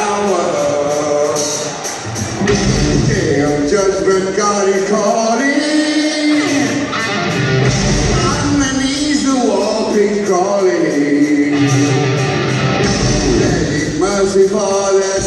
hour. Day of judgment, God is calling. On my knees, the wall keeps calling. Let mercy fall.